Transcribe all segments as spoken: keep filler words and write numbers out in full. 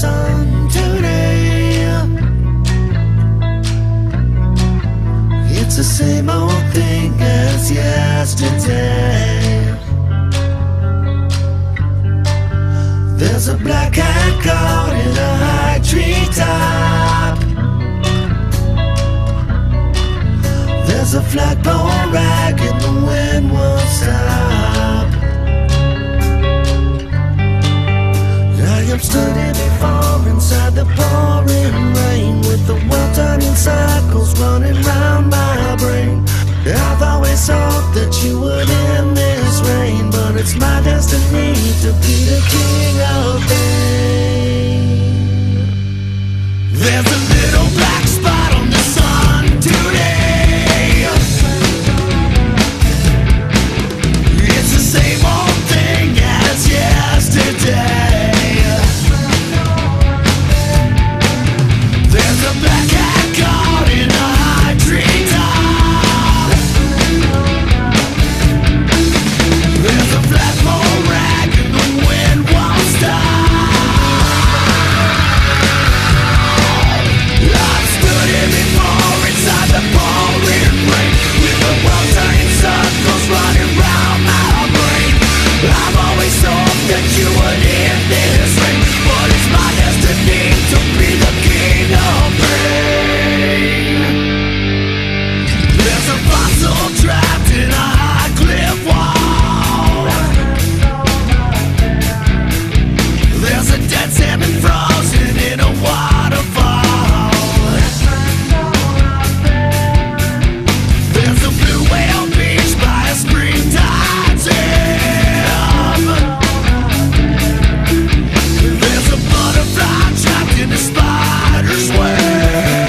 sun today. It's the same old thing as yesterday. There's a black cat caught in a high tree top. There's a flagpole rag and the wind won't stop. I am stood here before inside the pouring rain, with the world turning circles running round my brain. I've always hoped that you would end this rain, but it's my destiny to be the king of pain. There's a little black spot on the sun today. It's the same old thing as yesterday. There's a black cat caught in a high tree top. There's a flagpole rag and the wind won't stop. I've stood here before inside the pouring rain, with the world turning circles running round my brain. I've always hoped that you would end this rain, but it's my destiny to be the king of pain. There's a fossil trapped in a high cliff wall. There's a dead salmon frozen in a waterfall. There's a blue whale beach by a springtime dam. There's a butterfly trapped in a spider's web.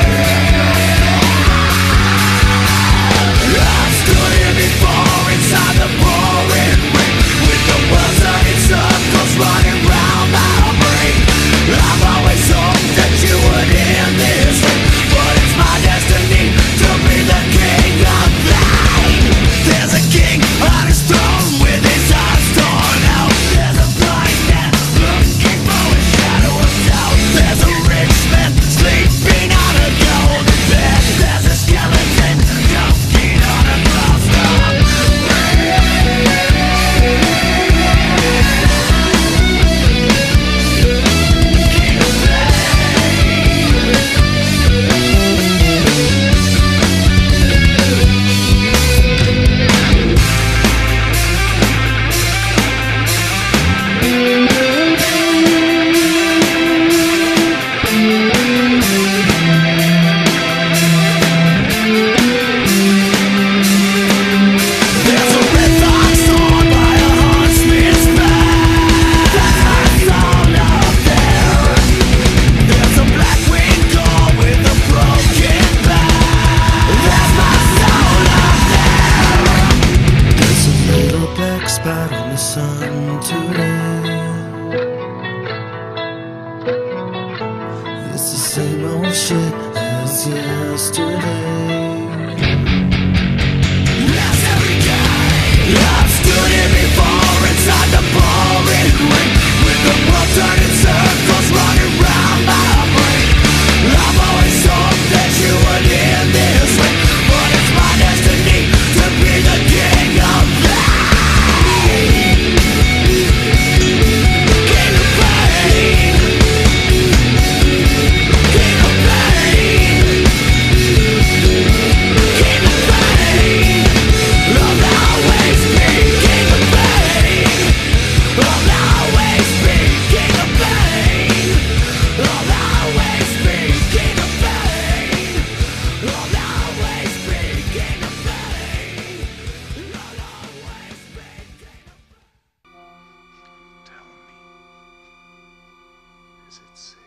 I've stood here before inside the pouring rain, with the world turning circles running round my brain. I've always hoped that you would end this rain, but it's my destiny to be the king of pain. There's a king on his throne with his eyes torn out. There's a blind man looking for a shadow of doubt. There's a rich man sleeping on a golden bed. There's a skeleton choking on a cross-top. King of There's a red fox torn by a huntsman's back. That's my soul up there. There's a black-winged gull with a broken back. That's my soul up there. There's a little black spot on the sun today. It's the same old shit as yesterday. Yes, every day I've stood here before inside the pouring rain, with the world turning circles running round my brain. I've always hoped that you would end this rain, but it's my destiny to be the king of pain. King of pain. King of pain. King of pain. I'll always be king of pain. I'll always be king of pain. I'll always be king of pain. I'll always be king of pain. I'll always be king of pain. Tell me, is it safe?